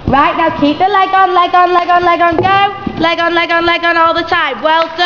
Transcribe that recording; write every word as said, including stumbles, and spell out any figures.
Right, now keep the leg on, leg on, leg on, leg on, go. Leg on, leg on, leg on all the time. Well done.